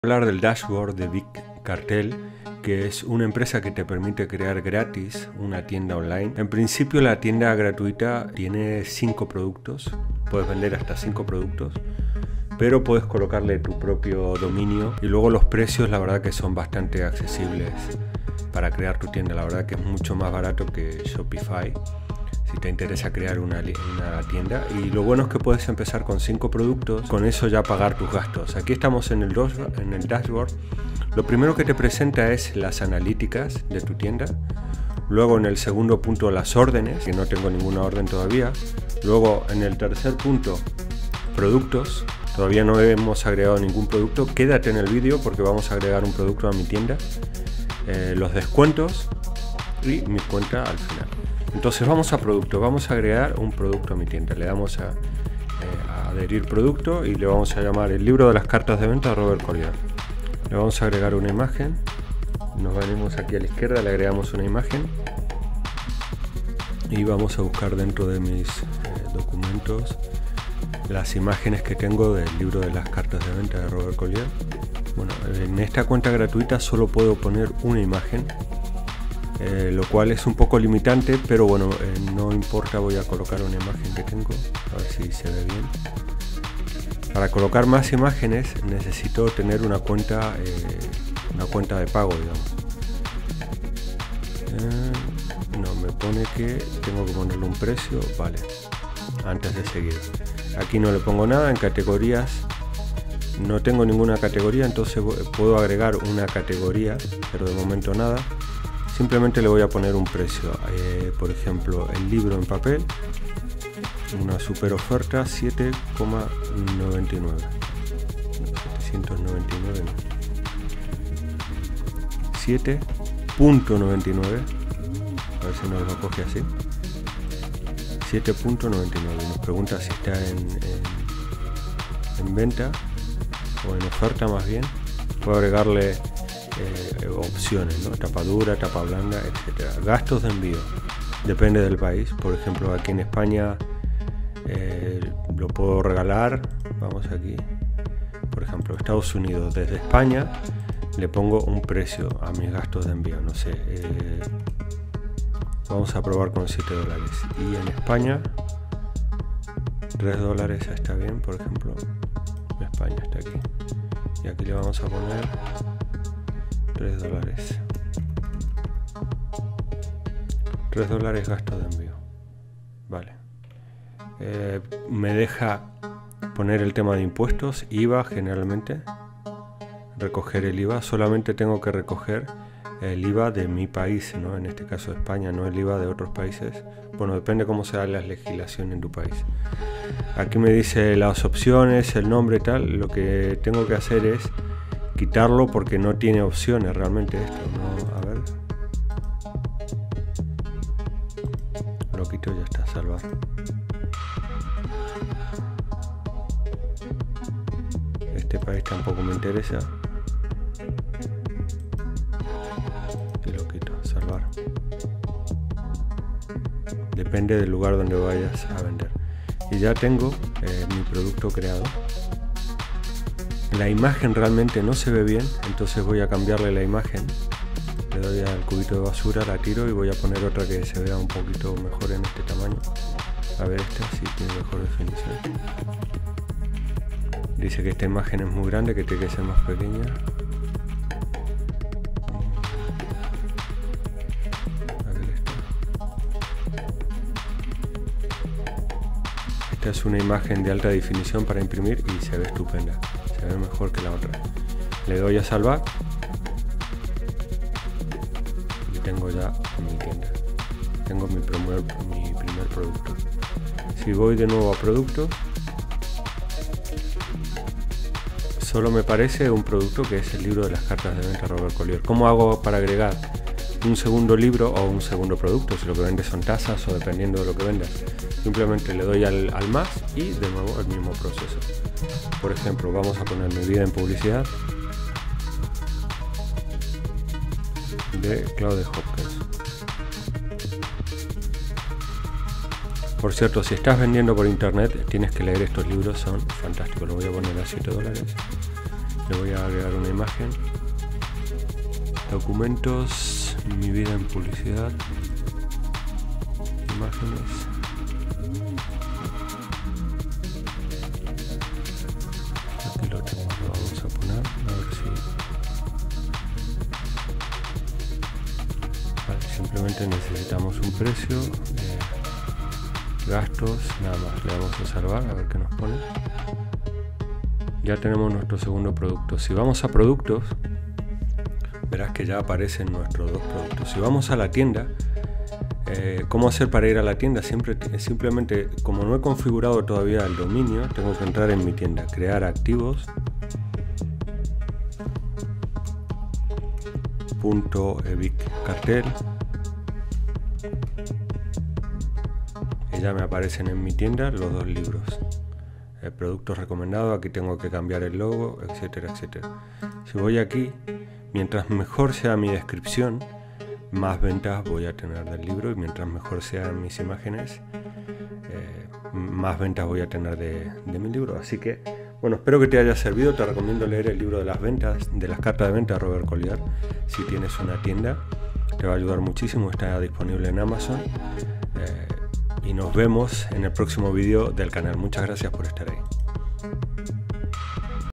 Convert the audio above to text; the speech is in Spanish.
Hablar del dashboard de Big Cartel, que es una empresa que te permite crear gratis una tienda online. En principio la tienda gratuita tiene 5 productos, puedes vender hasta 5 productos, pero puedes colocarle tu propio dominio y luego los precios la verdad que son bastante accesibles para crear tu tienda. La verdad que es mucho más barato que Shopify si te interesa crear una tienda, y lo bueno es que puedes empezar con 5 productos, con eso ya pagar tus gastos. Aquí estamos en el dashboard. Lo primero que te presenta es las analíticas de tu tienda, luego en el segundo punto las órdenes, que no tengo ninguna orden todavía, luego en el tercer punto productos, todavía no hemos agregado ningún producto, quédate en el vídeo porque vamos a agregar un producto a mi tienda, los descuentos y mi cuenta al final. Entonces vamos a producto, vamos a agregar un producto a mi tienda, le damos a adherir producto y le vamos a llamar el libro de las cartas de venta de Robert Collier. Le vamos a agregar una imagen, nos venimos aquí a la izquierda, le agregamos una imagen y vamos a buscar dentro de mis documentos las imágenes que tengo del libro de las cartas de venta de Robert Collier. Bueno, en esta cuenta gratuita solo puedo poner una imagen, lo cual es un poco limitante, pero bueno, no importa, voy a colocar una imagen que tengo, a ver si se ve bien. Para colocar más imágenes necesito tener una cuenta de pago, digamos. No, me pone que tengo que ponerle un precio, vale, antes de seguir. Aquí no le pongo nada, en categorías no tengo ninguna categoría, entonces puedo agregar una categoría, pero de momento nada. Simplemente le voy a poner un precio, por ejemplo, el libro en papel, una super oferta, 7,99, 799, 7.99, a ver si nos lo coge así, 7.99, nos pregunta si está en venta o en oferta más bien. Puedo agregarle opciones, ¿no? Tapa dura, tapa blanda, etcétera. Gastos de envío, depende del país. Por ejemplo, aquí en España lo puedo regalar. Vamos aquí, por ejemplo, Estados Unidos, desde España le pongo un precio a mis gastos de envío, no sé, vamos a probar con $7, y en España $3 está bien, por ejemplo, España está aquí, y aquí le vamos a poner $3. $3 gasto de envío. Vale. Me deja poner el tema de impuestos, IVA generalmente. Recoger el IVA. Solamente tengo que recoger el IVA de mi país, ¿no? En este caso España, no el IVA de otros países. Bueno, depende cómo sea la legislación en tu país. Aquí me dice las opciones, el nombre y tal. Lo que tengo que hacer es quitarlo porque no tiene opciones realmente esto, ¿no? A ver, lo quito y ya está, salvar. Este país tampoco me interesa y lo quito, salvar. Depende del lugar donde vayas a vender. Y ya tengo mi producto creado. La imagen realmente no se ve bien, entonces voy a cambiarle la imagen. Le doy al cubito de basura, la tiro y voy a poner otra que se vea un poquito mejor en este tamaño. A ver, esta sí tiene mejor definición. Dice que esta imagen es muy grande, que tiene que ser más pequeña. A ver esta. Esta es una imagen de alta definición para imprimir y se ve estupenda. Se ve mejor que la otra. Le doy a salvar y tengo ya mi tienda. Tengo mi primer producto. Si voy de nuevo a producto, solo me parece un producto que es el libro de las cartas de venta Robert Collier. ¿Cómo hago para agregar un segundo libro o un segundo producto? Si lo que vendes son tazas o dependiendo de lo que vendas. Simplemente le doy al más y de nuevo el mismo proceso. Por ejemplo, vamos a poner mi vida en publicidad de Claude Hopkins. Por cierto, si estás vendiendo por internet tienes que leer estos libros, son fantásticos. Lo voy a poner a $7. Le voy a agregar una imagen. Documentos, mi vida en publicidad, imágenes. Aquí lo tengo, lo vamos a poner, a ver si... Vale, simplemente necesitamos un precio, gastos, nada más. Le vamos a salvar, a ver qué nos pone. Ya tenemos nuestro segundo producto. Si vamos a productos, verás que ya aparecen nuestros dos productos. Si vamos a la tienda, ¿cómo hacer para ir a la tienda? Simplemente, como no he configurado todavía el dominio, tengo que entrar en mi tienda, crear activos, .eviccartel, y ya me aparecen en mi tienda los dos libros. Productos recomendados, aquí tengo que cambiar el logo, etcétera, etcétera. Si voy aquí, mientras mejor sea mi descripción, más ventas voy a tener del libro, y mientras mejor sean mis imágenes, más ventas voy a tener de mi libro. Así que, bueno, espero que te haya servido. Te recomiendo leer el libro de las ventas, de las cartas de venta de Robert Collier. Si tienes una tienda, te va a ayudar muchísimo. Está disponible en Amazon. Y nos vemos en el próximo vídeo del canal. Muchas gracias por estar ahí.